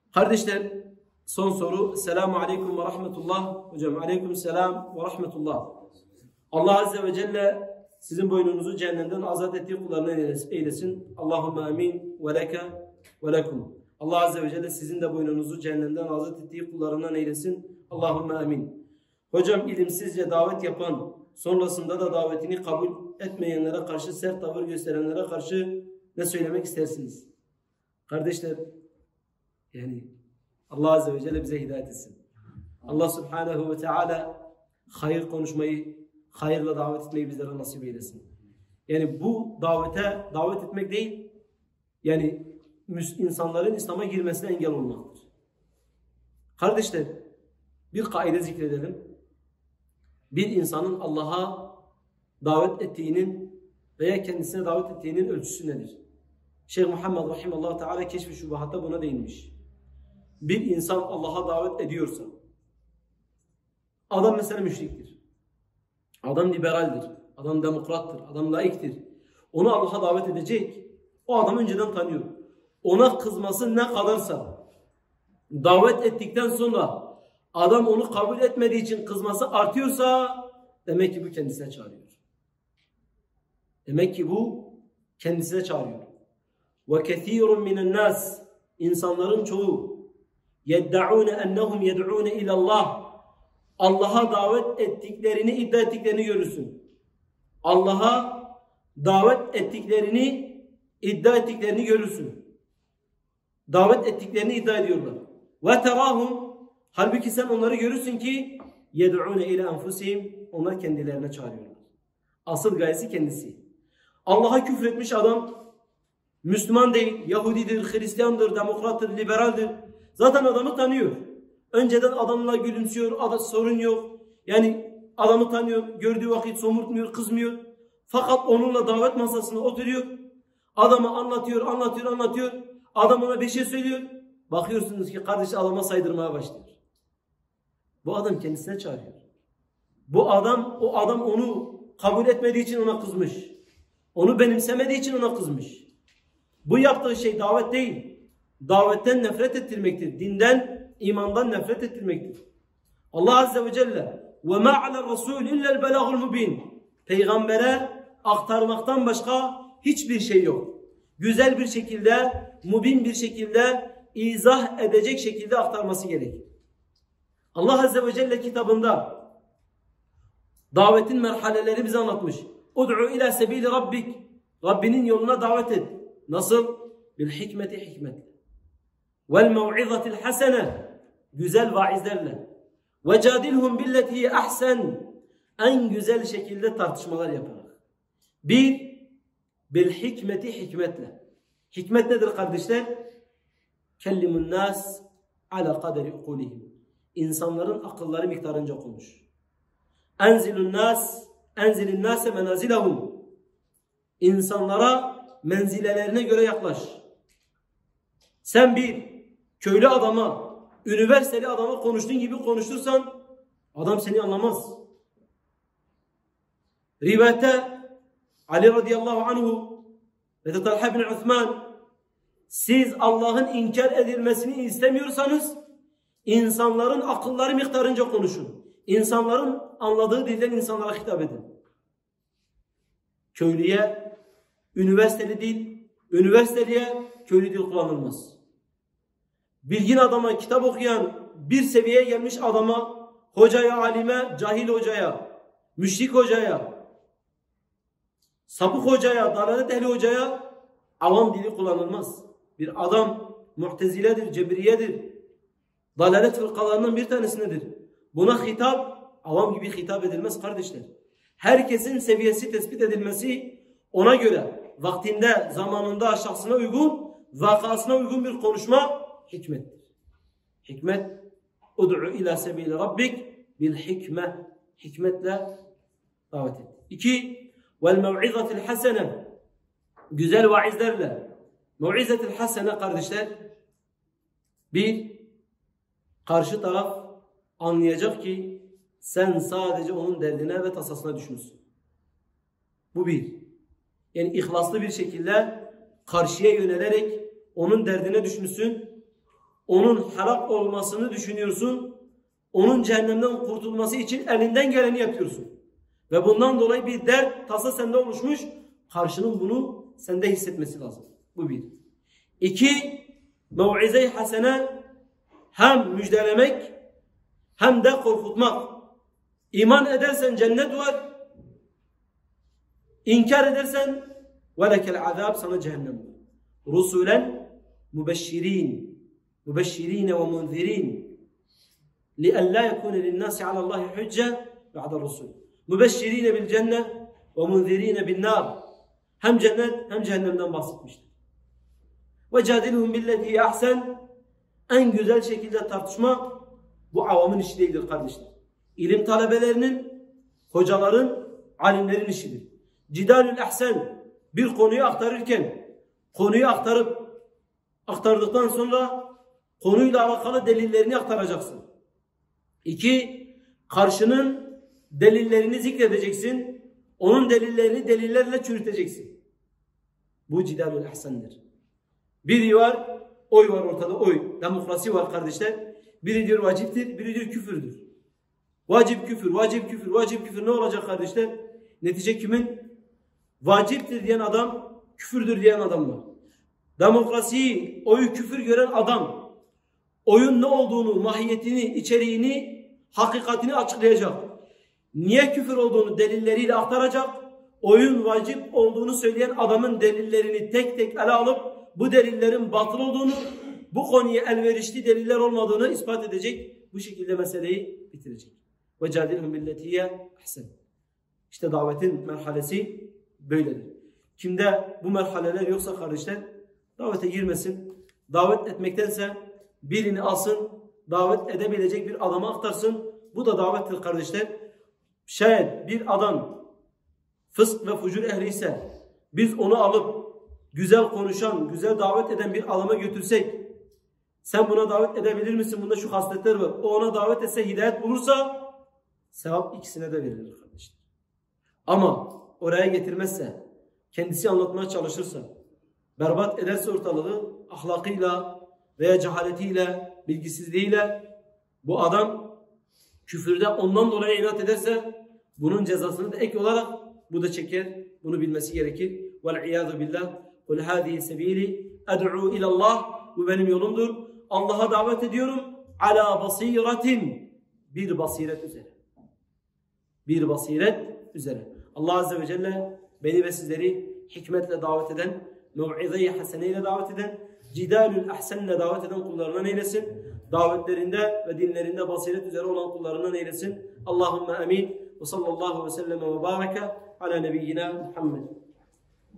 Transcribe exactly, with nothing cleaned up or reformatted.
Kardeşler, son soru. Selamun aleyküm ve rahmetullah. Hocam aleyküm selam ve rahmetullah. Allah Azze ve Celle sizin boynunuzu cehennemden azat ettiği kullarına eylesin. Allahümme amin ve leke ve lekum. Allah Azze ve Celle sizin de boynunuzu cehennemden azat ettiği kullarından eylesin. Allahümme amin. Hocam, ilimsizce davet yapan, sonrasında da davetini kabul etmeyenlere karşı, sert tavır gösterenlere karşı ne söylemek istersiniz? Kardeşler, yani Allah Azze ve Celle bize hidayet etsin. Allah Subhanahu ve Teala hayır konuşmayı, hayırla davet etmeyi bizlere nasip eylesin. Yani bu davete davet etmek değil, yani insanların İslam'a girmesine engel olmaktır. Kardeşler, bir kaide zikredelim. Bir insanın Allah'a davet ettiğinin veya kendisine davet ettiğinin ölçüsü nedir? Şeyh Muhammed Rahimallahu Teala Keşf-i Şubahat'ta buna değinmiş. Bir insan Allah'a davet ediyorsa, adam mesela müşriktir, adam liberaldir, adam demokrattır, adam laiktir, onu Allah'a davet edecek, o adamı önceden tanıyor. Ona kızması ne kadarsa, davet ettikten sonra adam onu kabul etmediği için kızması artıyorsa, demek ki bu kendisine çağırıyor. Demek ki bu kendisine çağırıyor. وَكَثِيرٌ مِنَ النَّاسِ İnsanların çoğu يَدَّعُونَ اَنَّهُمْ يَدْعُونَ اِلَى اللّٰهِ Allah'a davet ettiklerini, iddia ettiklerini görürsün. Allah'a davet ettiklerini, iddia ettiklerini görürsün. Davet ettiklerini iddia ediyorlar. وَتَرَاهُمْ Halbuki sen onları görürsün ki يَدْعُونَ اِلَى أَنْفُسِهِمْ Onlar kendilerine çağırıyorlar. Asıl gayesi kendisi. Allah'a küfretmiş adam Müslüman değil, Yahudidir, Hristiyandır, demokrattır, liberaldir. Zaten adamı tanıyor. Önceden adamla gülümsüyor, adam, sorun yok. Yani adamı tanıyor, gördüğü vakit somurtmuyor, kızmıyor. Fakat onunla davet masasına oturuyor. Adamı anlatıyor, anlatıyor, anlatıyor. Adam ona bir şey söylüyor. Bakıyorsunuz ki kardeş adama saydırmaya başlıyor. Bu adam kendisine çağırıyor. Bu adam, o adam onu kabul etmediği için ona kızmış. Onu benimsemediği için ona kızmış. Bu yaptığı şey davet değil. Davetten nefret ettirmektir. Dinden, imandan nefret ettirmektir. Allah Azze ve Celle وَمَا عَلَى الرَّسُولِ اِلَّا الْبَلَغُ الْمُب۪ينَ Peygambere aktarmaktan başka hiçbir şey yok. Güzel bir şekilde, mubin bir şekilde, izah edecek şekilde aktarması gerekir. Allah Azze ve Celle kitabında davetin merhaleleri bize anlatmış. اُدْعُ اِلَى سَب۪يلِ رَبِّكَ Rabbinin yoluna davet et. Nasıl? Bil hikmeti hikmetle. Vel mev'izatil hasene. Güzel vaizlerle. Ve cadilhum billeti ahsen. En güzel şekilde tartışmalar yaparak. Bir, bil hikmeti hikmetle. Hikmet nedir kardeşler? Kellimun nas ala kaderi ukulihim. İnsanların akılları miktarınca konuş. Enzilun nas, enzilin nase menazilahum. İnsanlara menzilelerine göre yaklaş. Sen bir köylü adama, üniversiteli adama konuştuğun gibi konuştursan adam seni anlamaz. Rivayette Ali radıyallahu anhu ve de Talha bin Uthman siz Allah'ın inkar edilmesini istemiyorsanız insanların akılları miktarınca konuşun. İnsanların anladığı dilden insanlara hitap edin. Köylüye üniversiteli dil, üniversiteliye köylü dil kullanılmaz. Bilgin adama, kitap okuyan, bir seviyeye gelmiş adama, hocaya, alime, cahil hocaya, müşrik hocaya, sapık hocaya, dalalet ehli hocaya avam dili kullanılmaz. Bir adam mu'teziledir, cebriyedir, dalalet fırkalarından bir tanesindedir. Buna hitap, avam gibi hitap edilmez kardeşler. Herkesin seviyesi tespit edilmesi, ona göre vaktinde, zamanında, şahsına uygun, vakasına uygun bir konuşma hikmettir. Hikmet, ud'u ila sebili rabbik bil hikme. Hikmetle davet et. İki, vel mev'izatil hasene. Güzel vaizlerle. Mev'izatil hasene kardeşler, bir, karşı taraf anlayacak ki sen sadece onun derdine ve tasasına düşmüşsün. Bu bir. Yani ihlaslı bir şekilde karşıya yönelerek onun derdine düşmüşsün. onun helak olmasını düşünüyorsun. Onun cehennemden kurtulması için elinden geleni yapıyorsun. Ve bundan dolayı bir dert, tasa sende oluşmuş. Karşının bunu sende hissetmesi lazım. Bu bir. İki, mev'ize-i hasene hem müjdelemek hem de korkutmak. İman edersen cennet var. İnkar edersen velekel azab, sana cehennem var. Rusulen mübeşşirin mübeşşirine ve munzirin لِأَلَّا يَكُونَ لِلنَّاسِ عَلَى اللّٰهِ حُجَّةً بَعْدَ الرُّسُولِ mübeşşirine bil cennet ve munzirine bin nar. Hem cennet hem cehennemden bahsetmiştir. Ve cadilhum billeti ahsen, en güzel şekilde tartışma bu avamın işi değildir kardeşler. İlim talebelerinin, hocaların, alimlerin işidir. Cidalül ahsen, bir konuyu aktarırken konuyu aktarıp aktardıktan sonra konuyla alakalı delillerini aktaracaksın. İki, karşının delillerini zikredeceksin. Onun delillerini delillerle çürüteceksin. Bu cidalül ahsendir. Biri var, oy var ortada, oy. Demokrasi var kardeşler. Biri diyor vaciptir, biri diyor küfürdür. Vacip küfür, vacip küfür, vacip küfür ne olacak kardeşler? Netice kimin? Vaciptir diyen adam, küfürdür diyen adam var. Demokrasiyi, oyu küfür gören adam, oyun ne olduğunu, mahiyetini, içeriğini, hakikatini açıklayacak. Niye küfür olduğunu delilleriyle aktaracak. Oyun vacip olduğunu söyleyen adamın delillerini tek tek ele alıp bu delillerin batıl olduğunu, bu konuya elverişli deliller olmadığını ispat edecek. Bu şekilde meseleyi bitirecek. Ve cadilhum billetiye ahsen. İşte davetin merhalesi böyledir. Kimde bu merhaleler yoksa kardeşler davete girmesin. Davet etmektense birini alsın, davet edebilecek bir adama aktarsın. Bu da davettir kardeşler. Şayet bir adam fısk ve fucur ehli ise biz onu alıp güzel konuşan, güzel davet eden bir adama götürsek, sen buna davet edebilir misin? Bunda şu hasletler var. O ona davet etse, hidayet bulursa sevap ikisine de verilir kardeşler. Ama oraya getirmezse, kendisi anlatmaya çalışırsa, berbat ederse ortalığı ahlakıyla veya cehaletiyle, bilgisizliğiyle, bu adam küfürde ondan dolayı inat ederse bunun cezasını da ek olarak bu da çeker. Bunu bilmesi gerekir. Ve'l-iyâzu billah. Kul hâzihi sebîli ed'û ilallah. Bu benim yolumdur. Allah'a davet ediyorum. Ala basiretin. Bir basiret üzere. Bir basiret üzere. Allah Azze ve Celle beni ve sizleri hikmetle davet eden, mev'ize-i haseneyle davet eden, cidalül ahsenle davet eden kullarından eylesin. Davetlerinde ve dinlerinde basiret üzere olan kullarından eylesin. Allahümme amin. Ve sallallahu ve sellem ve baraka ala nebiyyina Muhammed.